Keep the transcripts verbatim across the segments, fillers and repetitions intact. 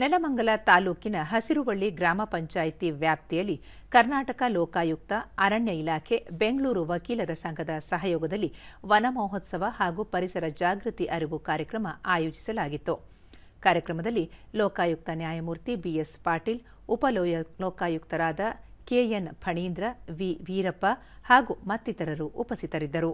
ನೆಲಮಂಗಲ ತಾಲೂಕಿನ ಹಸಿರುವಳ್ಳಿ ಗ್ರಾಮ ಪಂಚಾಯಿತಿ ವ್ಯಾಪ್ತಿಯಲ್ಲಿ ಕರ್ನಾಟಕ ಲೋಕಾಯುಕ್ತ, ಅರಣ್ಯ ಇಲಾಖೆ, ಬೆಂಗಳೂರು ವಕೀಲರ ಸಂಘದ ಸಹಯೋಗದಲ್ಲಿ ವನ ಮಹೋತ್ಸವ ಹಾಗೂ ಪರಿಸರ ಜಾಗೃತಿ ಅರಿವು ಕಾರ್ಯಕ್ರಮ ಆಯೋಜಿಸಲಾಗಿತ್ತು. ಕಾರ್ಯಕ್ರಮದಲ್ಲಿ ಲೋಕಾಯುಕ್ತ ನ್ಯಾಯಮೂರ್ತಿ ಬಿಎಸ್ ಪಾಟೀಲ್, ಉಪ ಲೋಕಾಯುಕ್ತರಾದ ಕೆಎನ್ ಫಣೀಂದ್ರ, ವಿ ವೀರಪ್ಪ ಹಾಗೂ ಮತ್ತಿತರರು ಉಪಸ್ಥಿತರಿದ್ದರು.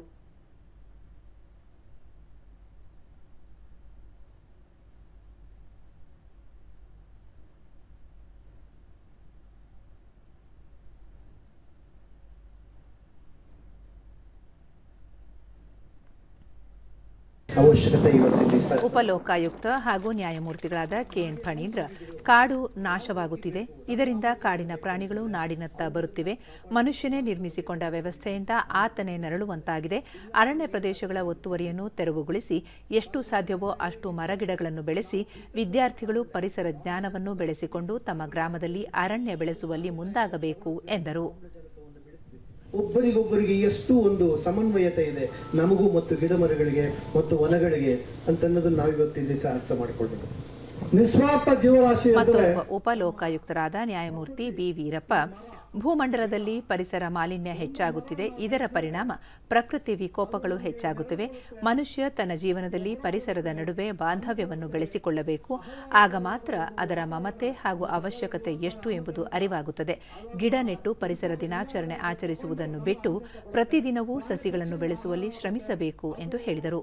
ಉಪಲೋಕಾಯುಕ್ತ ಹಾಗೂ ನ್ಯಾಯಮೂರ್ತಿಗಳಾದ ಕೆಎನ್ ಫಣೀಂದ್ರ, ಕಾಡು ನಾಶವಾಗುತ್ತಿದೆ, ಇದರಿಂದ ಕಾಡಿನ ಪ್ರಾಣಿಗಳು ನಾಡಿನತ್ತ ಬರುತ್ತಿವೆ, ಮನುಷ್ಯನೇ ನಿರ್ಮಿಸಿಕೊಂಡ ವ್ಯವಸ್ಥೆಯಿಂದ ಆತನೇ ನರಳುವಂತಾಗಿದೆ, ಅರಣ್ಯ ಪ್ರದೇಶಗಳ ಒತ್ತುವರಿಯನ್ನು ತೆರವುಗೊಳಿಸಿ ಎಷ್ಟು ಸಾಧ್ಯವೋ ಅಷ್ಟು ಮರಗಿಡಗಳನ್ನು ಬೆಳೆಸಿ ವಿದ್ಯಾರ್ಥಿಗಳು ಪರಿಸರ ಜ್ಞಾನವನ್ನು ಬೆಳೆಸಿಕೊಂಡು ತಮ್ಮ ಗ್ರಾಮದಲ್ಲಿ ಅರಣ್ಯ ಬೆಳೆಸುವಲ್ಲಿ ಮುಂದಾಗಬೇಕು ಎಂದರು. ಒಬ್ಬರಿಗೊಬ್ಬರಿಗೆ ಎಷ್ಟು ಒಂದು ಸಮನ್ವಯತೆ ಇದೆ ನಮಗೂ ಮತ್ತು ಗಿಡಮರಗಳಿಗೆ ಮತ್ತು ವನಗಳಿಗೆ ಅಂತನ್ನೋದನ್ನ ನಾವು ಇವತ್ತಿನ ದಿವಸ ಅರ್ಥ ಮಾಡಿಕೊಳ್ಬೇಕು. ನಿಸ್ವಾರ್ಥ ಜೀವರಾಶಿ. ಮತ್ತು ಉಪ ಲೋಕಾಯುಕ್ತರಾದ ನ್ಯಾಯಮೂರ್ತಿ ಬಿ ವೀರಪ್ಪ, ಭೂಮಂಡಲದಲ್ಲಿ ಪರಿಸರ ಮಾಲಿನ್ಯ ಹೆಚ್ಚಾಗುತ್ತಿದೆ, ಇದರ ಪರಿಣಾಮ ಪ್ರಕೃತಿ ವಿಕೋಪಗಳು ಹೆಚ್ಚಾಗುತ್ತಿವೆ. ಮನುಷ್ಯ ತನ್ನ ಜೀವನದಲ್ಲಿ ಪರಿಸರದ ನಡುವೆ ಬಾಂಧವ್ಯವನ್ನು ಬೆಳೆಸಿಕೊಳ್ಳಬೇಕು. ಆಗ ಮಾತ್ರ ಅದರ ಮಮತೆ ಹಾಗೂ ಅವಶ್ಯಕತೆ ಎಷ್ಟು ಎಂಬುದು ಅರಿವಾಗುತ್ತದೆ. ಗಿಡ ನೆಟ್ಟು ಪರಿಸರ ದಿನಾಚರಣೆ ಆಚರಿಸುವುದನ್ನು ಬಿಟ್ಟು ಪ್ರತಿದಿನವೂ ಸಸಿಗಳನ್ನು ಬೆಳೆಸುವಲ್ಲಿ ಶ್ರಮಿಸಬೇಕು ಎಂದು ಹೇಳಿದರು.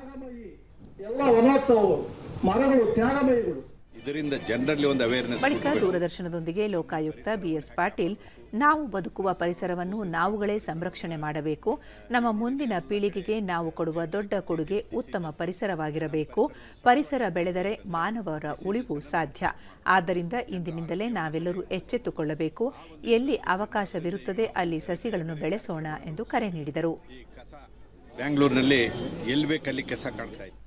ಬಳಿಕ ದೂರದರ್ಶನದೊಂದಿಗೆ ಲೋಕಾಯುಕ್ತ ಬಿಎಸ್ ಪಾಟೀಲ್, ನಾವು ಬದುಕುವ ಪರಿಸರವನ್ನು ನಾವುಗಳೇ ಸಂರಕ್ಷಣೆ ಮಾಡಬೇಕು. ನಮ್ಮ ಮುಂದಿನ ಪೀಳಿಗೆಗೆ ನಾವು ಕೊಡುವ ದೊಡ್ಡ ಕೊಡುಗೆ ಉತ್ತಮ ಪರಿಸರವಾಗಿರಬೇಕು. ಪರಿಸರ ಬೆಳೆದರೆ ಮಾನವರ ಉಳಿವು ಸಾಧ್ಯ. ಆದ್ದರಿಂದ ಇಂದಿನಿಂದಲೇ ನಾವೆಲ್ಲರೂ ಎಚ್ಚೆತ್ತುಕೊಳ್ಳಬೇಕು. ಎಲ್ಲಿ ಅವಕಾಶವಿರುತ್ತದೆ ಅಲ್ಲಿ ಸಸಿಗಳನ್ನು ಬೆಳೆಸೋಣ ಎಂದು ಕರೆ ನೀಡಿದರು. ಬೆಂಗಳೂರಿನಲ್ಲಿ ಎಲ್ಲಿ ಬೇಕಲ್ಲಿ ಕಸ ಕಾಣ್ತಾ ಇದೆ.